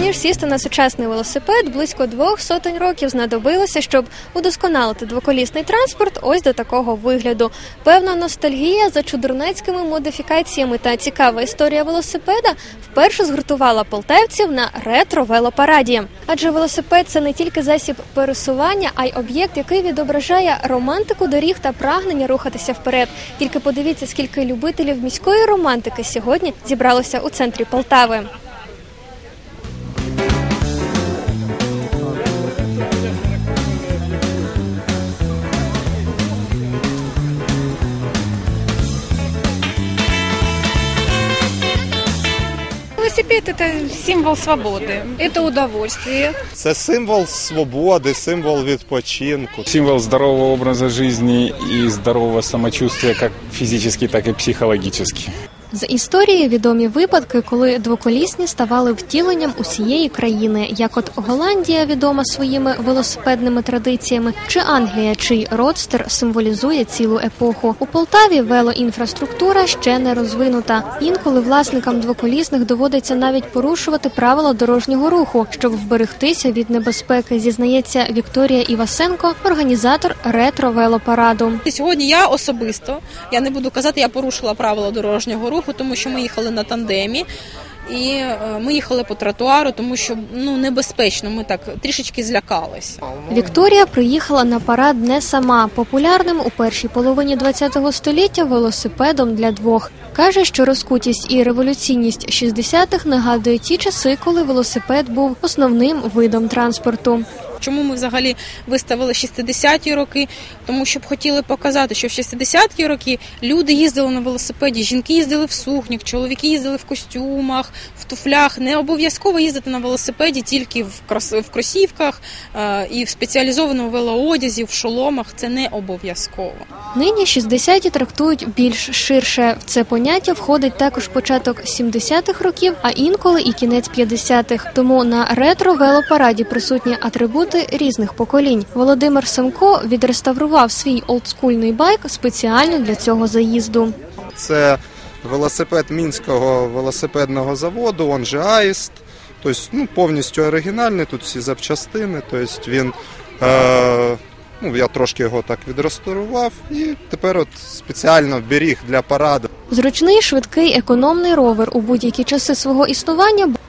ж сісти на сучасний велосипед, близько 200 років знадобилося, щоб удосконалити двоколісний транспорт ось до такого вигляду. Певна ностальгія за чудернацькими модифікаціями та цікава історія велосипеда вперше згуртувала полтавців на ретро-велопараді. Адже велосипед – це не тільки засіб пересування, а й об'єкт, який відображає романтику доріг та прагнення рухатися вперед. Тільки подивіться, скільки любителів міської романтики сьогодні зібралося у центрі Полтави. Велосипед – это символ свободы, это удовольствие. Це символ свободи, символ відпочинку. Символ здорового образа жизни и здорового самочувствия как физически, так и психологически. З історії відомі випадки, коли двоколісні ставали втіленням усієї країни, як от Голландія відома своїми велосипедними традиціями, чи Англія, чий родстер символізує цілу епоху. У Полтаві велоінфраструктура ще не розвинута. Інколи власникам двоколісних доводиться навіть порушувати правила дорожнього руху, щоб вберегтися від небезпеки, зізнається Вікторія Івасенко, організатор ретро-велопараду. Сьогодні я особисто, я не буду казати, я порушила правила дорожнього руху, тому що ми їхали на тандемі, і ми їхали по тротуару, тому що небезпечно, ми так трішечки злякалися. Вікторія приїхала на парад не сама. Популярним у першій половині ХХ століття велосипедом для двох. Каже, що розкутість і революційність 60-х нагадує ті часи, коли велосипед був основним видом транспорту. Чому ми взагалі виставили 60-ті роки? Тому що б хотіли показати, що в 60-ті роки люди їздили на велосипеді, жінки їздили в сукнях, чоловіки їздили в костюмах, в туфлях. Не обов'язково їздити на велосипеді тільки в кросівках і в спеціалізованому велоодязі, в шоломах. Це не обов'язково. Нині 60-ті трактують більш ширше. В це поняття входить також початок 70-х років, а інколи і кінець 50-х. Тому на ретро-велопараді присутні атрибути різних поколінь. Володимир Семко відреставрував свій олдскульний байк спеціально для цього заїзду. Це велосипед Мінського велосипедного заводу, он же Аїст. Тобто, повністю оригінальний, тут всі запчастини. Тобто він, я трошки його так відреставрував і тепер от спеціально беріг для параду. Зручний, швидкий, економний ровер у будь-які часи свого існування